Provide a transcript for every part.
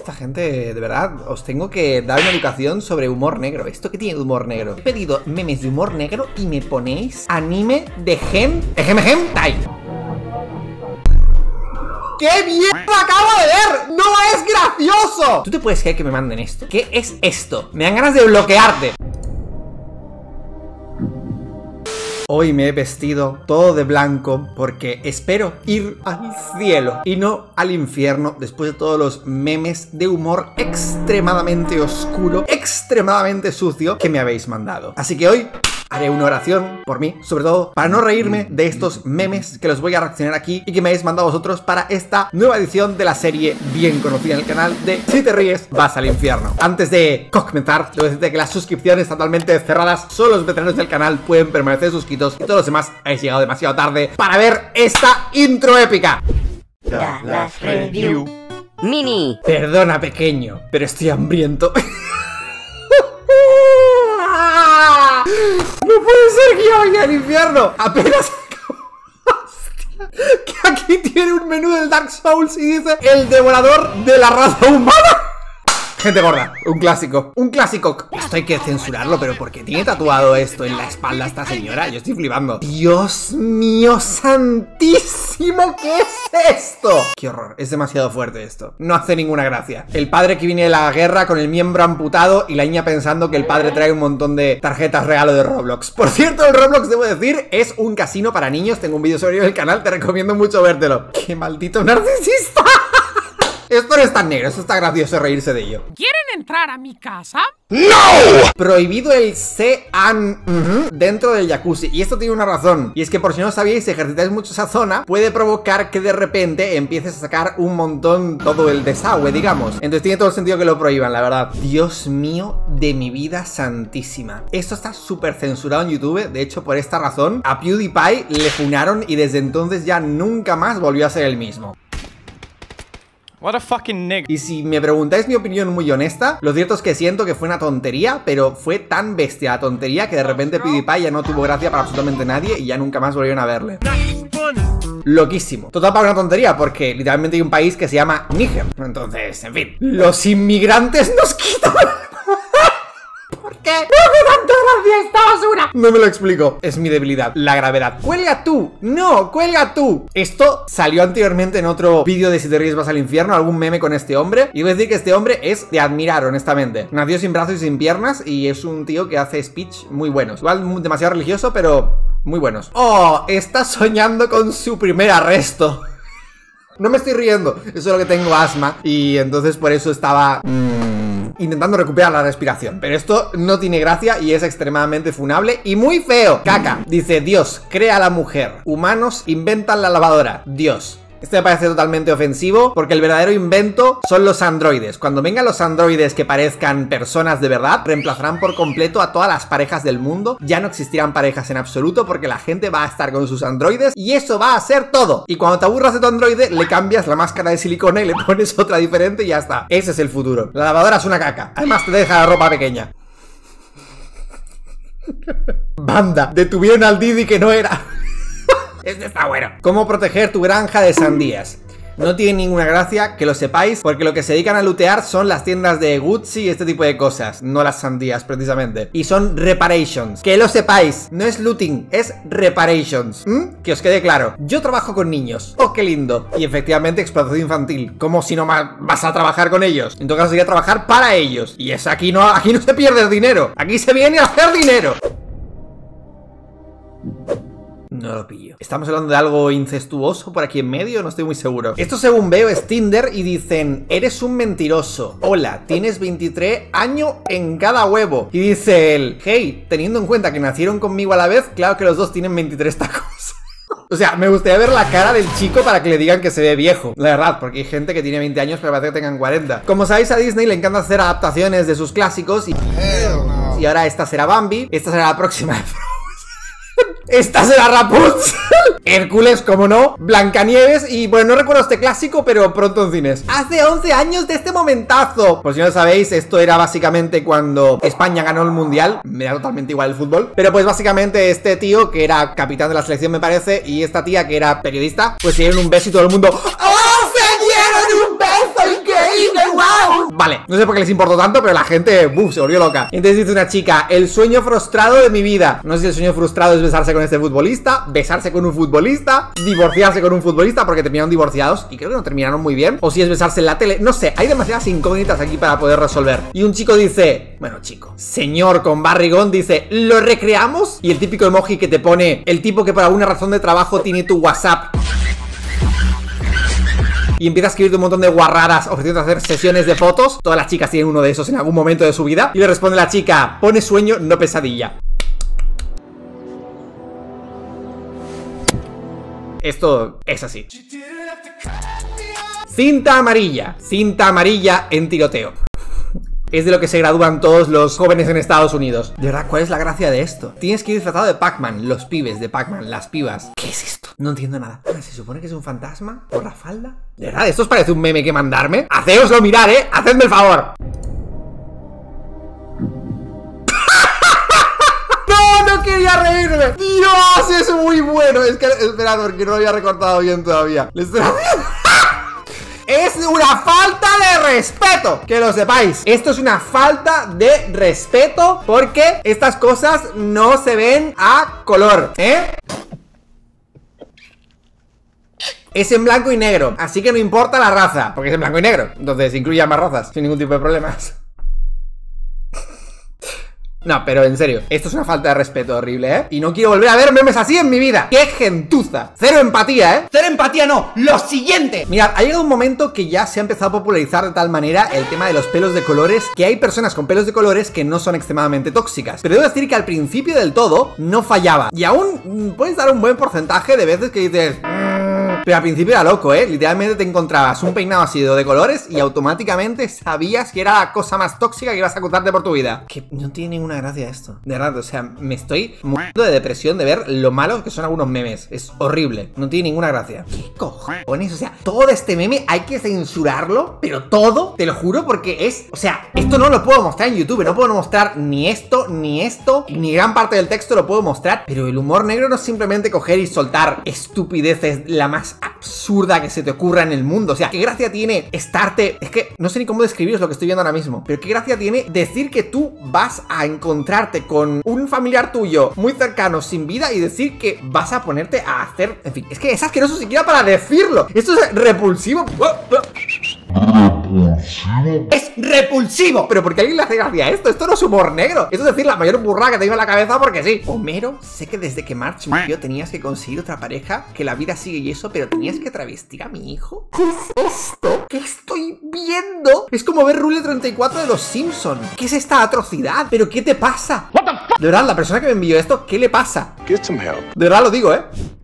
Esta gente, de verdad, os tengo que dar una educación sobre humor negro. ¿Esto qué tiene de humor negro? He pedido memes de humor negro y me ponéis anime de hentai. ¡Qué mierda acabo de ver! ¡No es gracioso! ¿Tú te puedes creer que me manden esto? ¿Qué es esto? Me dan ganas de bloquearte. Hoy me he vestido todo de blanco porque espero ir al cielo y no al infierno después de todos los memes de humor extremadamente oscuro, extremadamente sucio que me habéis mandado. Así que hoy haré una oración por mí, sobre todo para no reírme de estos memes que los voy a reaccionar aquí y que me habéis mandado vosotros para esta nueva edición de la serie bien conocida en el canal de Si te ríes, vas al infierno. Antes de comenzar, debo decirte que las suscripciones totalmente cerradas, solo los veteranos del canal pueden permanecer suscritos y todos los demás habéis llegado demasiado tarde para ver esta intro épica. Dallas Review Mini. Perdona, pequeño, pero estoy hambriento. ¡No puede ser que yo vaya al infierno! Apenas... ¡Hostia! Que aquí tiene un menú del Dark Souls y dice el devorador de la raza humana. Gente gorda, un clásico. Un clásico. Esto hay que censurarlo, pero ¿por qué tiene tatuado esto en la espalda esta señora? Yo estoy flipando. Dios mío santísimo, ¿qué es esto? Qué horror, es demasiado fuerte esto. No hace ninguna gracia. El padre que viene de la guerra con el miembro amputado y la niña pensando que el padre trae un montón de tarjetas regalo de Roblox. Por cierto, el Roblox, debo decir, es un casino para niños. Tengo un vídeo sobre ello en el canal, te recomiendo mucho vértelo. ¡Qué maldito narcisista! Esto no es tan negro, esto está gracioso reírse de ello. ¿Quieren entrar a mi casa? ¡No! Prohibido el sean dentro del jacuzzi. Y esto tiene una razón. Y es que por si no sabíais, si ejercitáis mucho esa zona, puede provocar que de repente empieces a sacar un montón todo el desagüe, digamos. Entonces tiene todo el sentido que lo prohíban, la verdad. Dios mío de mi vida santísima. Esto está súper censurado en YouTube. De hecho, por esta razón, a PewDiePie le funaron y desde entonces ya nunca más volvió a ser el mismo. What a fucking nigga. Y si me preguntáis mi opinión muy honesta, lo cierto es que siento que fue una tontería, pero fue tan bestia la tontería que de repente PewDiePie ya no tuvo gracia para absolutamente nadie y ya nunca más volvieron a verle. Loquísimo. Total para una tontería, porque literalmente hay un país que se llama Níger. Entonces, en fin. Los inmigrantes nos quitan... ¿Por qué? ¿Por qué tanto gracia esta basura? No me lo explico. Es mi debilidad, la gravedad. ¡Cuelga tú! ¡No! ¡Cuelga tú! Esto salió anteriormente en otro vídeo de Si te ríes vas al infierno, algún meme con este hombre. Y voy a decir que este hombre es de admirar, honestamente. Nació sin brazos y sin piernas y es un tío que hace speech muy buenos. Igual demasiado religioso, pero muy buenos. ¡Oh! Está soñando con su primer arresto. No me estoy riendo, es solo que tengo asma y entonces por eso estaba... intentando recuperar la respiración. Pero esto no tiene gracia y es extremadamente funable y muy feo. Caca. Dice, Dios crea a la mujer. Humanos inventan la lavadora. Dios. Este me parece totalmente ofensivo porque el verdadero invento son los androides. Cuando vengan los androides que parezcan personas de verdad, reemplazarán por completo a todas las parejas del mundo. Ya no existirán parejas en absoluto porque la gente va a estar con sus androides y eso va a ser todo. Y cuando te aburras de tu androide, le cambias la máscara de silicona y le pones otra diferente y ya está. Ese es el futuro. La lavadora es una caca. Además te deja la ropa pequeña. Banda, detuvieron al Didi que no era. Este está bueno. ¿Cómo proteger tu granja de sandías? No tiene ninguna gracia, que lo sepáis, porque lo que se dedican a lootear son las tiendas de Gucci y este tipo de cosas, no las sandías precisamente. Y son reparations. Que lo sepáis, no es looting, es reparations. Que os quede claro. Yo trabajo con niños. ¡Oh, qué lindo! Y efectivamente explotación infantil. ¿Cómo si no vas a trabajar con ellos? En todo caso sería trabajar para ellos. Y es aquí no se pierde el dinero. Aquí se viene a hacer dinero. No lo pillo. ¿Estamos hablando de algo incestuoso por aquí en medio? No estoy muy seguro. Esto, según veo, es Tinder y dicen: eres un mentiroso. Hola, tienes 23 años en cada huevo. Y dice él: hey, teniendo en cuenta que nacieron conmigo a la vez, claro que los dos tienen 23 tacos. O sea, me gustaría ver la cara del chico para que le digan que se ve viejo. La verdad, porque hay gente que tiene 20 años pero parece que tengan 40. Como sabéis, a Disney le encanta hacer adaptaciones de sus clásicos y ahora esta será Bambi, esta será la próxima. Esta será Rapunzel, Hércules, como no, Blancanieves y bueno, no recuerdo este clásico, pero pronto en cines. Hace 11 años de este momentazo. Pues si no lo sabéis, esto era básicamente cuando España ganó el Mundial. Me da totalmente igual el fútbol. Pero pues básicamente este tío, que era capitán de la selección me parece, y esta tía, que era periodista, pues se dieron un beso y todo el mundo... ¡Oh, se dieron un beso increíble! ¡Wow! Vale, no sé por qué les importó tanto, pero la gente, se volvió loca. Entonces dice una chica, el sueño frustrado de mi vida. No sé si el sueño frustrado es besarse con este futbolista, besarse con un futbolista, divorciarse con un futbolista, porque terminaron divorciados y creo que no terminaron muy bien. O si es besarse en la tele, no sé, hay demasiadas incógnitas aquí para poder resolver. Y un chico dice, bueno chico, señor con barrigón, dice, ¿lo recreamos? Y el típico emoji que te pone el tipo que por alguna razón de trabajo tiene tu WhatsApp y empieza a escribirte un montón de guarradas ofreciendo hacer sesiones de fotos. Todas las chicas tienen uno de esos en algún momento de su vida. Y le responde la chica, pone sueño, no pesadilla. Esto es así. Cinta amarilla en tiroteo. Es de lo que se gradúan todos los jóvenes en Estados Unidos. De verdad, ¿cuál es la gracia de esto? Tienes que ir disfrazado de Pac-Man, los pibes de Pac-Man, las pibas. ¿Qué es esto? No entiendo nada. ¿Se supone que es un fantasma? ¿Por la falda? ¿De verdad? ¿Esto os parece un meme que mandarme? Hacéoslo mirar, hacedme el favor. No quería reírme. Dios, es muy bueno. Es que, esperad, porque no lo había recortado bien todavía. Le estoy haciendo... Es una falta de respeto, que lo sepáis. Esto es una falta de respeto porque estas cosas no se ven a color, Es en blanco y negro, así que no importa la raza, porque es en blanco y negro. Entonces incluye ambas razas, sin ningún tipo de problemas. No, pero en serio, esto es una falta de respeto horrible, Y no quiero volver a ver memes así en mi vida. ¡Qué gentuza! Cero empatía, Cero empatía no, lo siguiente. Mirad, ha llegado un momento que ya se ha empezado a popularizar de tal manera el tema de los pelos de colores, que hay personas con pelos de colores que no son extremadamente tóxicas. Pero debo decir que al principio del todo no fallaba. Y aún puedes dar un buen porcentaje de veces que dices... Pero al principio era loco, literalmente te encontrabas un peinado así de colores y automáticamente sabías que era la cosa más tóxica que ibas a contarte por tu vida. Que no tiene ninguna gracia esto. De verdad, o sea, me estoy muriendo de depresión de ver lo malos que son algunos memes. Es horrible, no tiene ninguna gracia. ¿Qué cojones? O sea, todo este meme hay que censurarlo, pero todo, te lo juro, porque es... O sea, esto no lo puedo mostrar en YouTube, no puedo mostrar ni esto, ni gran parte del texto lo puedo mostrar. Pero el humor negro no es simplemente coger y soltar estupideces, la más absurda que se te ocurra en el mundo. O sea, ¿qué gracia tiene estarte... Es que no sé ni cómo describiros lo que estoy viendo ahora mismo, pero ¿qué gracia tiene decir que tú vas a encontrarte con un familiar tuyo muy cercano sin vida y decir que vas a ponerte a hacer... En fin, es que es asqueroso siquiera para decirlo. Esto es repulsivo. Es repulsivo. Pero ¿por qué alguien le hace gracia a esto? Esto no es humor negro. Esto es decir la mayor burrada que te iba en la cabeza porque sí. Homero, sé que desde que Marge murió tenías que conseguir otra pareja, que la vida sigue y eso, pero tenías que travestir a mi hijo. ¿Qué es esto? ¿Qué estoy viendo? Es como ver Rule 34 de los Simpson. ¿Qué es esta atrocidad? ¿Pero qué te pasa? De verdad, la persona que me envió esto, ¿qué le pasa? De verdad lo digo,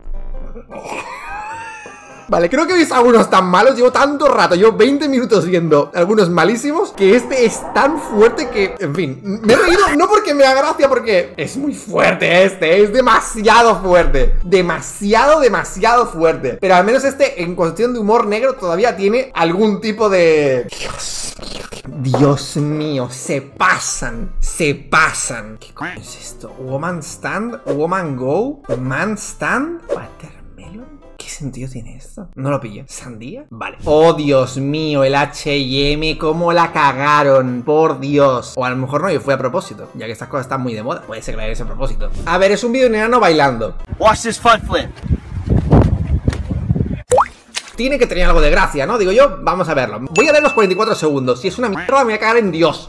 Vale, creo que veis algunos tan malos. Llevo tanto rato, llevo 20 minutos viendo algunos malísimos, que este es tan fuerte que, en fin, me he reído no porque me haga gracia, porque es muy fuerte es demasiado fuerte. Demasiado fuerte. Pero al menos este, en cuestión de humor negro, todavía tiene algún tipo de... Dios mío, se pasan. ¿Qué coño es esto? Woman stand, woman go, man stand, watermelon. ¿Qué sentido tiene esto? No lo pillo. ¿Sandía? Vale. Oh, Dios mío, el H&M, cómo la cagaron, por Dios. O a lo mejor no, y fue a propósito, ya que estas cosas están muy de moda. Puede ser que haya ese propósito. A ver, es un vídeo de un enano bailando. Watch this front flip. Tiene que tener algo de gracia, ¿no? Digo yo, vamos a verlo. Voy a ver los 44 segundos. Si es una mierda, me voy a cagar en Dios.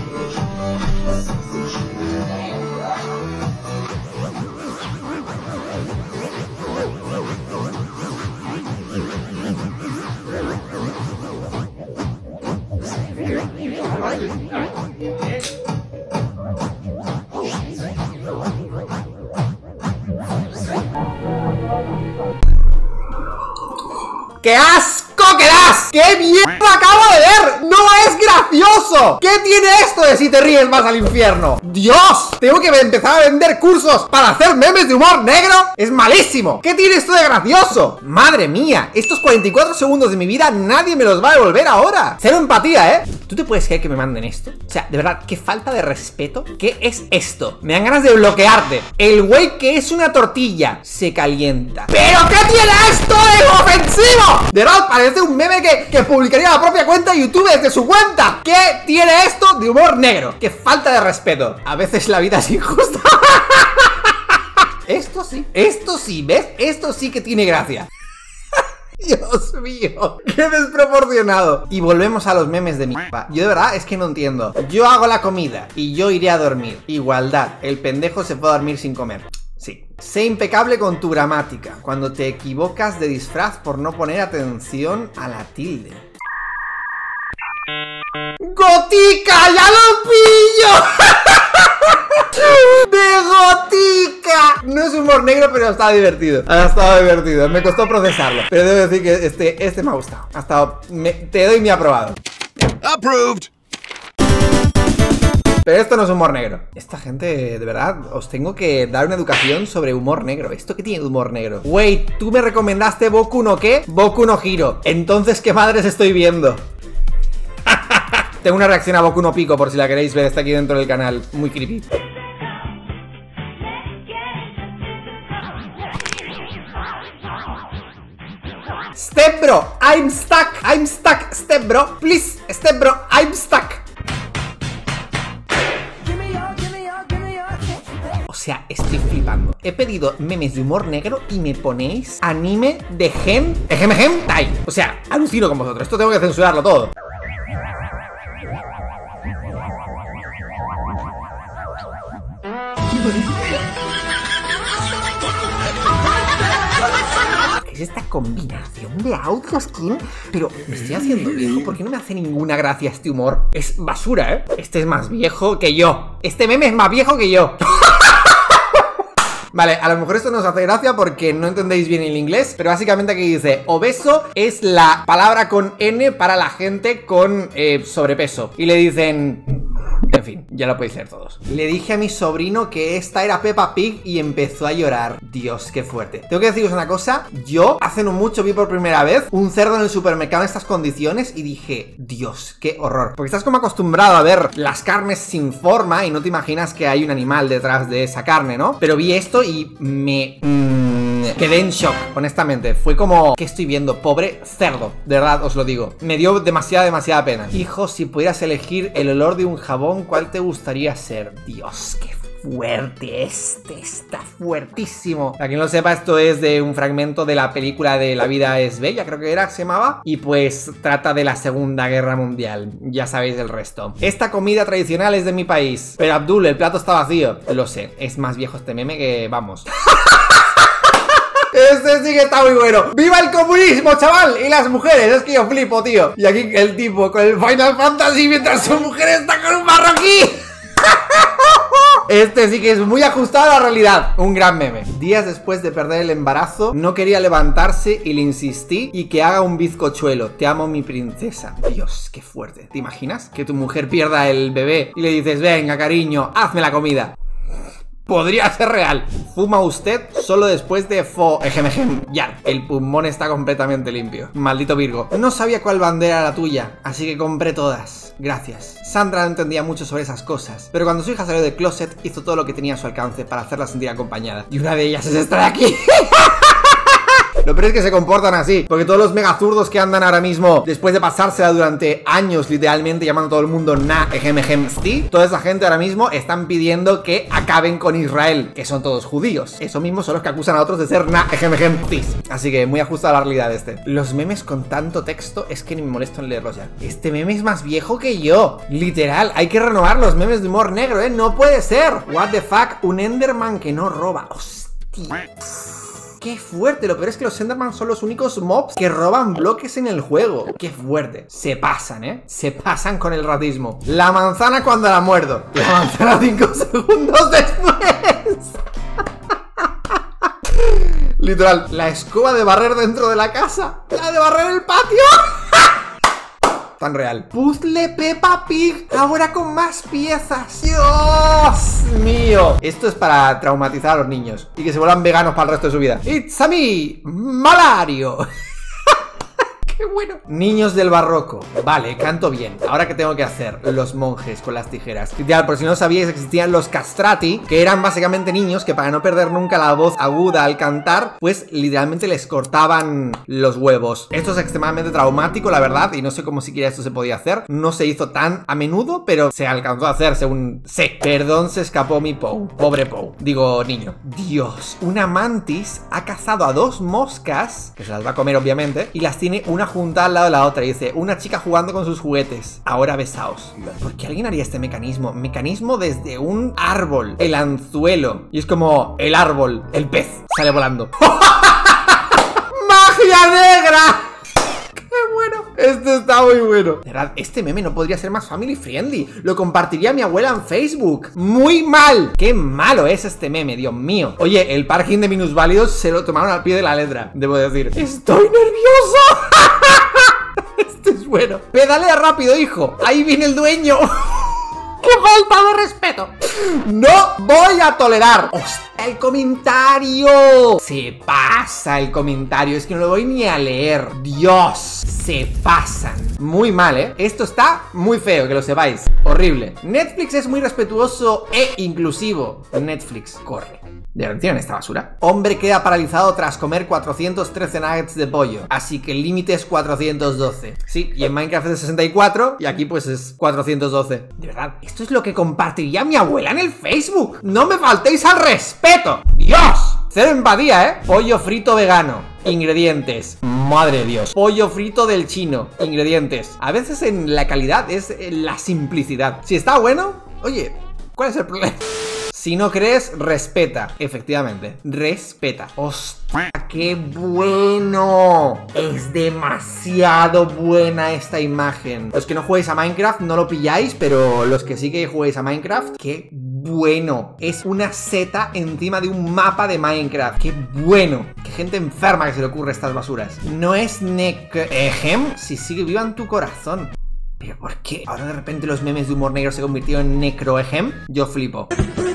¡Qué asco que das! ¡Qué mierda acabo de ver! ¡No es gracioso! ¿Qué tiene esto de si te ríes vas al infierno? ¡Dios! Tengo que empezar a vender cursos para hacer memes de humor negro. ¡Es malísimo! ¿Qué tiene esto de gracioso? ¡Madre mía! Estos 44 segundos de mi vida nadie me los va a devolver ahora. Cero empatía, ¿Tú te puedes creer que me manden esto? O sea, de verdad, qué falta de respeto. ¿Qué es esto? Me dan ganas de bloquearte. El güey que es una tortilla se calienta. ¿Pero qué tiene esto de ofensivo? De verdad, parece un meme que publicaría la propia cuenta de YouTube desde su cuenta. ¿Qué tiene esto de humor negro? Qué falta de respeto. A veces la vida es injusta. Esto sí, ¿ves? Esto sí que tiene gracia. Dios mío, qué desproporcionado. Y volvemos a los memes de mierda. Yo de verdad es que no entiendo. Yo hago la comida y yo iré a dormir. Igualdad, el pendejo se puede dormir sin comer. Sí. Sé impecable con tu gramática cuando te equivocas de disfraz por no poner atención a la tilde. ¡Gotica! ¡Ya lo pillo! ¡De Gotica! No es humor negro, pero está divertido. Ha estado divertido. Me costó procesarlo. Pero debo decir que este me ha gustado. Ha estado... te doy mi aprobado. Approved. Pero esto no es humor negro. Esta gente, de verdad, os tengo que dar una educación sobre humor negro. ¿Esto qué tiene de humor negro? Wait, ¿tú me recomendaste Boku no qué? Boku no Hero. Entonces, ¿qué madres estoy viendo? Tengo una reacción a Boku no Pico, por si la queréis ver, está aquí dentro del canal. Muy creepy. Step bro, I'm stuck, step bro, please, step bro, I'm stuck. O sea, estoy flipando. He pedido memes de humor negro y me ponéis anime de hentai. O sea, alucino con vosotros, esto tengo que censurarlo todo. ¿Qué es esta combinación de audio skin? Pero me estoy haciendo viejo, ¿por qué no me hace ninguna gracia este humor? Es basura, ¿eh? Este es más viejo que yo. Este meme es más viejo que yo. Vale, a lo mejor esto no os hace gracia porque no entendéis bien el inglés, pero básicamente aquí dice: obeso es la palabra con N para la gente con sobrepeso. Y le dicen... En fin, ya lo podéis leer todos. Le dije a mi sobrino que esta era Peppa Pig y empezó a llorar. Dios, qué fuerte. Tengo que deciros una cosa. Yo hace no mucho vi por primera vez un cerdo en el supermercado en estas condiciones y dije, Dios, qué horror. Porque estás como acostumbrado a ver las carnes sin forma y no te imaginas que hay un animal detrás de esa carne, ¿no? Pero vi esto y me... quedé en shock, honestamente. Fue como, ¿qué estoy viendo? Pobre cerdo, de verdad os lo digo. Me dio demasiada pena. Hijo, si pudieras elegir el olor de un jabón, ¿cuál te gustaría ser? Dios, qué fuerte. Este está fuertísimo. Para quien no lo sepa, esto es de un fragmento de la película de La vida es bella, creo que se llamaba. Y pues trata de la Segunda Guerra Mundial. Ya sabéis el resto. Esta comida tradicional es de mi país. Pero Abdul, el plato está vacío. Lo sé, es más viejo este meme que... vamos. Este sí que está muy bueno. ¡Viva el comunismo, chaval! Y las mujeres, es que yo flipo, tío. Y aquí el tipo con el Final Fantasy mientras su mujer está con un marroquí. Este sí que es muy ajustado a la realidad. Un gran meme. Días después de perder el embarazo, no quería levantarse y le insistí y que haga un bizcochuelo. Te amo, mi princesa. Dios, qué fuerte. ¿Te imaginas? Que tu mujer pierda el bebé y le dices, venga, cariño, hazme la comida. Podría ser real. Fuma usted solo después de ya, el pulmón está completamente limpio. Maldito Virgo. No sabía cuál bandera era la tuya, así que compré todas. Gracias. Sandra no entendía mucho sobre esas cosas, pero cuando su hija salió del closet, hizo todo lo que tenía a su alcance para hacerla sentir acompañada. Y una de ellas es esta de aquí. Lo peor es que se comportan así, porque todos los mega zurdos que andan ahora mismo, después de pasársela durante años literalmente llamando a todo el mundo toda esa gente ahora mismo están pidiendo que acaben con Israel, que son todos judíos. Eso mismo son los que acusan a otros de ser Así que muy ajustado a la realidad este. Los memes con tanto texto es que ni me molesto en leerlos ya. Este meme es más viejo que yo. Literal, hay que renovar los memes de humor negro, ¿eh? No puede ser. What the fuck, un Enderman que no roba. Hostia. ¡Qué fuerte! Lo peor es que los Enderman son los únicos mobs que roban bloques en el juego. ¡Qué fuerte! Se pasan, ¿eh? Se pasan con el racismo. La manzana cuando la muerdo. La manzana 5 segundos después. Literal. La escoba de barrer dentro de la casa. La de barrer el patio. Tan real. Puzzle Peppa Pig, ahora con más piezas. Dios mío. Esto es para traumatizar a los niños y que se vuelvan veganos para el resto de su vida. It's a me, Malario. ¡Qué bueno! Niños del barroco. Vale, canto bien. ¿Ahora qué tengo que hacer? Los monjes con las tijeras. Literal, por si no sabíais, existían los castrati, que eran básicamente niños que para no perder nunca la voz aguda al cantar, pues literalmente les cortaban los huevos. Esto es extremadamente traumático, la verdad, y no sé cómo siquiera esto se podía hacer. No se hizo tan a menudo, pero se alcanzó a hacer, según sé. Perdón, se escapó mi Pou. Pobre Pou. Digo, niño. Dios, una mantis ha cazado a 2 moscas, que se las va a comer obviamente, y las tiene una junta al lado de la otra. Y dice, una chica jugando con sus juguetes. Ahora besaos. ¿Por qué alguien haría este mecanismo? Mecanismo desde un árbol. El anzuelo. Y es como el árbol. El pez. Sale volando. ¡Magia negra! Esto está muy bueno. De verdad, este meme no podría ser más family friendly. Lo compartiría mi abuela en Facebook. Muy mal. Qué malo es este meme, Dios mío. Oye, el parking de minusválidos se lo tomaron al pie de la letra, debo decir. ¡Estoy nervioso! Esto es bueno. Pedalea rápido, hijo. Ahí viene el dueño. ¡Qué falta de respeto! ¡No voy a tolerar! ¡Hostia, el comentario! Se pasa el comentario. Es que no lo voy ni a leer. Dios, se pasan. Muy mal, ¿eh? Esto está muy feo, que lo sepáis. Horrible. Netflix es muy respetuoso e inclusivo. Netflix, corre. ¿De verdad tienen esta basura? Hombre queda paralizado tras comer 413 nuggets de pollo. Así que el límite es 412. Sí, y en Minecraft es 64 y aquí pues es 412. De verdad, esto es lo que compartiría mi abuela en el Facebook. No me faltéis al respeto. ¡Dios! Cero empatía, ¿eh? Pollo frito vegano. Ingredientes. Madre de Dios. Pollo frito del chino. Ingredientes. A veces en la calidad es la simplicidad. Si está bueno, oye, ¿cuál es el problema? Si no crees, respeta. Efectivamente, respeta. ¡Hostia, qué bueno! Es demasiado buena esta imagen. Los que no juguéis a Minecraft no lo pilláis, pero los que sí que juguéis a Minecraft, ¡qué bueno! Es una seta encima de un mapa de Minecraft. ¡Qué bueno! ¡Qué gente enferma que se le ocurre estas basuras! No es Necroegem si sigue viva en tu corazón. ¿Pero por qué ahora de repente los memes de humor negro se convirtieron en Necroegem? Yo flipo.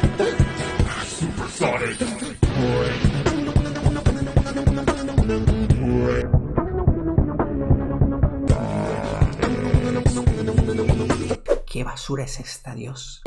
¿Qué basura es esta, Dios?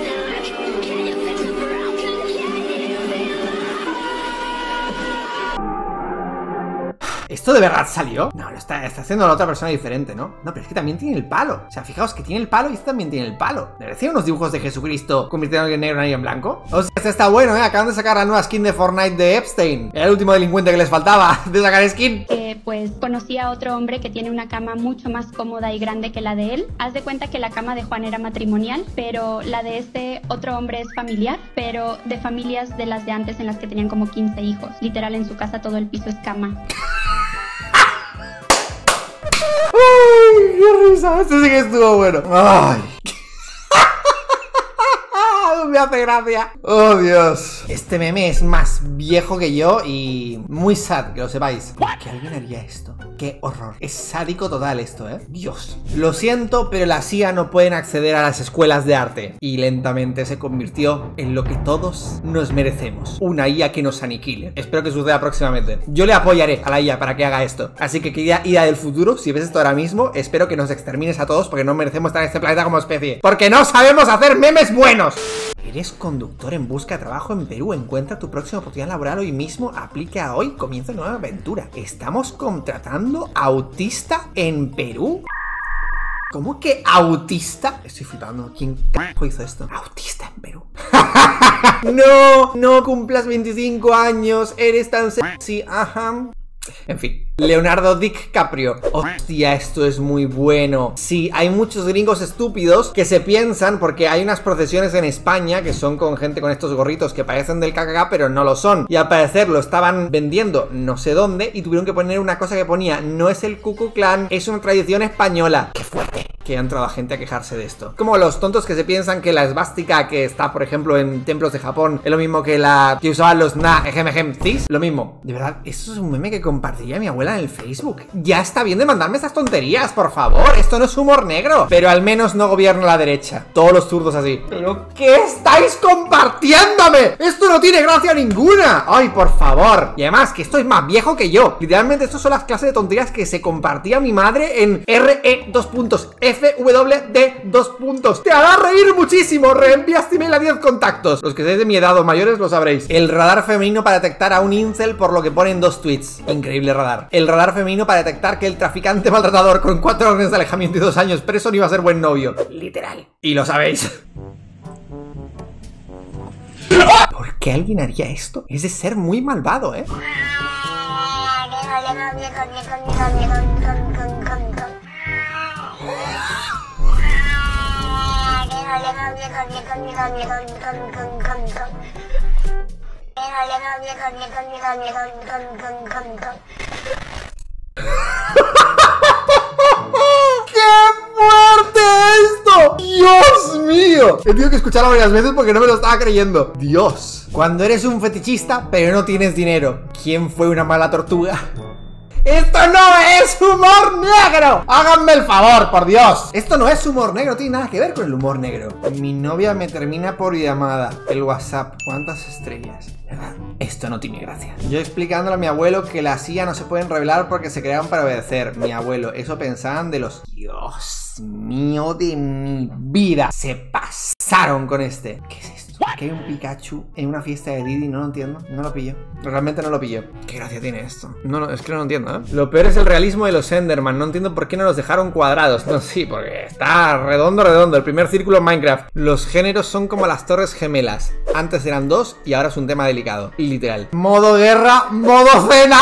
¿Esto de verdad salió? No, lo está haciendo la otra persona diferente, ¿no? No, pero es que también tiene el palo. O sea, fijaos que tiene el palo y este también tiene el palo. ¿Le decían unos dibujos de Jesucristo convirtiendo en negro y en blanco? O sea, este está bueno, ¿eh? Acaban de sacar la nueva skin de Fortnite de Epstein. Era el último delincuente que les faltaba de sacar skin. Pues conocí a otro hombre que tiene una cama mucho más cómoda y grande que la de él. Haz de cuenta que la cama de Juan era matrimonial, pero la de este otro hombre es familiar, pero de familias de las de antes en las que tenían como 15 hijos. Literal, en su casa todo el piso es cama. ¡Ay, qué risa! Este sí que estuvo bueno. ¡Ay! Me hace gracia. ¡Oh, Dios! Este meme es más viejo que yo y muy sad, que lo sepáis. ¿Por qué alguien haría esto? ¡Qué horror! Es sádico total esto, ¿eh? Dios. Lo siento, pero la CIA no pueden acceder a las escuelas de arte. Y lentamente se convirtió en lo que todos nos merecemos. Una IA que nos aniquile. Espero que suceda próximamente. Yo le apoyaré a la IA para que haga esto. Así que querida IA del futuro, si ves esto ahora mismo, espero que nos extermines a todos porque no merecemos estar en este planeta como especie. Porque no sabemos hacer memes buenos. ¿Eres conductor en busca de trabajo en Perú? Encuentra tu próxima oportunidad laboral hoy mismo. Aplica hoy. Comienza una nueva aventura. ¿Estamos contratando autista en Perú? ¿Cómo que autista? Estoy flipando. ¿Quién carajo hizo esto? Autista en Perú. No, no cumplas 25 años. Eres tan sexy. Ajá. En fin, Leonardo DiCaprio. Hostia, esto es muy bueno. Sí, hay muchos gringos estúpidos que se piensan, porque hay unas procesiones en España que son con gente con estos gorritos que parecen del KKK, pero no lo son. Y al parecer lo estaban vendiendo no sé dónde y tuvieron que poner una cosa que ponía: no es el Ku Klux Klan, es una tradición española. ¡Qué fuerte! Que ha entrado a gente a quejarse de esto. Como los tontos que se piensan que la esvástica que está, por ejemplo, en templos de Japón es lo mismo que la que usaban los Cis. Lo mismo. De verdad, esto es un meme que compartiría mi abuela española en el Facebook. Ya está bien de mandarme estas tonterías, por favor. Esto no es humor negro. Pero al menos no gobierna la derecha. Todos los zurdos así. ¿Pero qué estáis compartiéndome? Esto no tiene gracia ninguna. Ay, por favor. Y además que esto es más viejo que yo. Literalmente estas son las clases de tonterías que se compartía mi madre en RE:2.FWD:2. Te hará reír muchísimo. Reenvía este email a 10 contactos. Los que seáis de mi edad o mayores lo sabréis. El radar femenino para detectar a un incel por lo que ponen 2 tweets. Increíble radar. El radar femenino para detectar que el traficante maltratador con 4 órdenes de alejamiento y 2 años preso no iba a ser buen novio. Literal. Y lo sabéis. ¿Por qué alguien haría esto? Es de ser muy malvado, ¿eh? ¡Qué fuerte esto! ¡Dios mío! He tenido que escucharlo varias veces porque no me lo estaba creyendo. Dios. Cuando eres un fetichista pero no tienes dinero, ¿quién fue una mala tortuga? ¡Esto no es humor negro! ¡Háganme el favor, por Dios! Esto no es humor negro, no tiene nada que ver con el humor negro. Mi novia me termina por llamada. El WhatsApp. ¿Cuántas estrellas? Esto no tiene gracia. Yo explicándole a mi abuelo que la CIA no se pueden revelar porque se crearon para obedecer. Mi abuelo, eso pensaban de los... Dios mío de mi vida. Se pasaron con este. ¿Qué es esto? Que hay un Pikachu en una fiesta de Didi, no lo entiendo, no lo pillo. Realmente no lo pillo. ¿Qué gracia tiene esto? No, es que no lo entiendo, ¿eh? Lo peor es el realismo de los Enderman. No entiendo por qué no los dejaron cuadrados. No, sí, porque está redondo. El primer círculo en Minecraft. Los géneros son como las torres gemelas. Antes eran 2 y ahora es un tema delicado. Literal. Modo guerra, modo cena.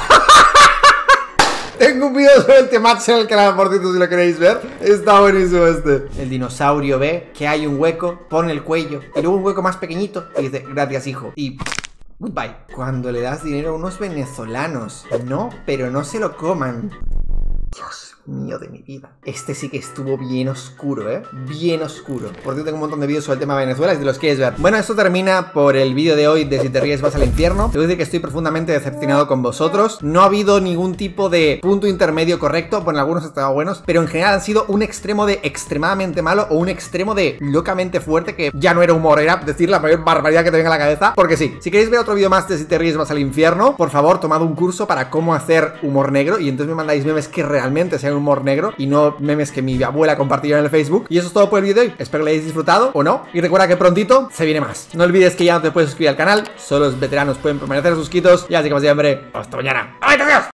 Tengo un video sobre el temacho en el canal, por cierto, si lo queréis ver. Está buenísimo este. El dinosaurio ve que hay un hueco, pone el cuello y luego un hueco más pequeñito y dice, gracias, hijo. Y... goodbye. Cuando le das dinero a unos venezolanos. No, pero no se lo coman. Dios mío de mi vida. Este sí que estuvo bien oscuro, ¿eh? Bien oscuro. Por cierto, tengo un montón de vídeos sobre el tema de Venezuela si los quieres ver. Bueno, esto termina por el vídeo de hoy de Si te ríes vas al infierno. Te voy a decir que estoy profundamente decepcionado con vosotros. No ha habido ningún tipo de punto intermedio correcto. Bueno, algunos han estado buenos, pero en general han sido un extremo de extremadamente malo o un extremo de locamente fuerte, que ya no era humor, era decir la mayor barbaridad que te venga a la cabeza. Porque sí, si queréis ver otro vídeo más de Si te ríes vas al infierno, por favor, tomad un curso para cómo hacer humor negro y entonces me mandáis memes que realmente sean humor negro y no memes que mi abuela compartió en el Facebook. Y eso es todo por el vídeo de hoy. Espero que lo hayáis disfrutado o no. Y recuerda que prontito se viene más. No olvides que ya no te puedes suscribir al canal. Solo los veteranos pueden permanecer suscritos. Y así como siempre, hasta mañana. ¡Adiós!